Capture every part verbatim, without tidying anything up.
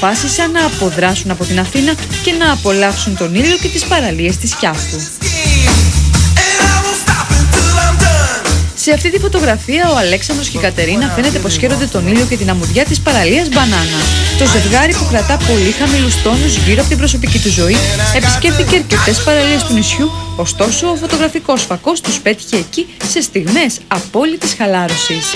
αποφάσισαν να αποδράσουν από την Αθήνα και να απολαύσουν τον ήλιο και τις παραλίες της Σκιάθου. Σε αυτή τη φωτογραφία ο Αλέξανδρος και η Κατερίνα φαίνεται πως χαίρονται τον ήλιο και την αμμουδιά της παραλίας Μπανάνα. Το ζευγάρι, που κρατά πολύ χαμηλούς τόνους γύρω από την προσωπική του ζωή, επισκέφθηκε αρκετές παραλίες του νησιού, ωστόσο ο φωτογραφικός φακός τους πέτυχε εκεί σε στιγμές απόλυτης χαλάρωσης.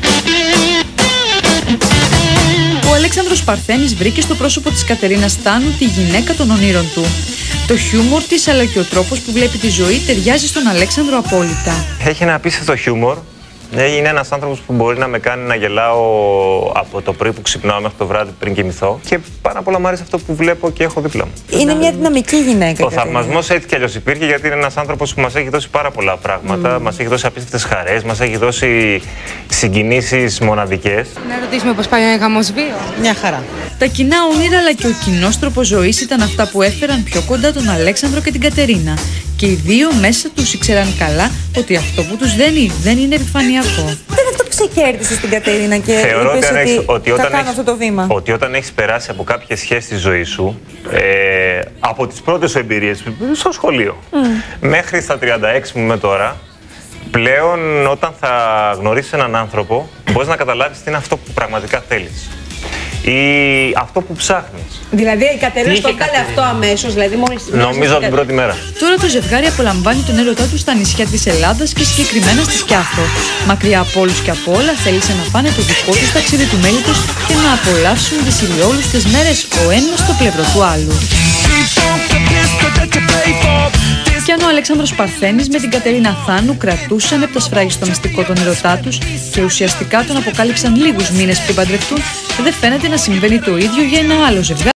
Ο Αλέξανδρος Παρθένης βρήκε στο πρόσωπο της Κατερίνας Θάνου τη γυναίκα των ονείρων του. Το χιούμορ της αλλά και ο τρόπος που βλέπει τη ζωή ταιριάζει στον Αλέξανδρο απόλυτα. Έχει ένα απίστευτο χιούμορ. Είναι ένας άνθρωπος που μπορεί να με κάνει να γελάω από το πρωί που ξυπνάω μέχρι το βράδυ πριν κοιμηθώ. Και πάνω απ' όλα μου αρέσει αυτό που βλέπω και έχω δίπλα μου. Είναι μια δυναμική γυναίκα. Ο θαυμασμός έτσι κι αλλιώς υπήρχε, γιατί είναι ένας άνθρωπος που μας έχει δώσει πάρα πολλά πράγματα. Mm. Μας έχει δώσει απίστευτες χαρές, μας έχει δώσει συγκινήσεις μοναδικές. Να ρωτήσουμε πώς πάει ο γάμος βίο. Μια χαρά. Τα κοινά όνειρα αλλά και ο κοινός τρόπος ζωής ήταν αυτά που έφεραν πιο κοντά τον Αλέξανδρο και την Κατερίνα. Και οι δύο μέσα τους ήξεραν καλά ότι αυτό που τους δένει δεν είναι επιφανειακό. Δεν είναι αυτό που σε κέρδισε στην Κατερίνα και θεωρώ είπες ότι, ότι, έχεις, ότι όταν θα κάνω έχεις, αυτό το βήμα. Ότι όταν έχεις περάσει από κάποιες σχέσεις στη ζωή σου, ε, από τις πρώτες σου εμπειρίες στο σχολείο, mm. μέχρι στα τριάντα έξι μου με τώρα, πλέον όταν θα γνωρίσεις έναν άνθρωπο, μπορείς να καταλάβεις τι είναι αυτό που πραγματικά θέλεις. Ή αυτό που ψάχνεις. Δηλαδή η Κατερίνα το έκανε αυτό αμέσως, δηλαδή μόλις. Νομίζω από την πρώτη μέρα. Τώρα το ζευγάρι απολαμβάνει τον έρωτά του στα νησιά της Ελλάδας και συγκεκριμένα στη Σκιάθο. Μακριά από όλους και από όλα, θέλησε να πάνε το δικό τους ταξίδι του μέλιτος και να απολαύσουν τις ηλιόλουστες μέρες ο ένας στο πλευρό του άλλου. Και αν ο Αλέξανδρος Παρθένης με την Κατερίνα Θάνου κρατούσαν από το σφράγιστο μυστικό τον ερωτά τους και ουσιαστικά τον αποκάλυψαν λίγους μήνες πριν παντρευτούν, δεν φαίνεται να συμβαίνει το ίδιο για ένα άλλο ζευγάρι.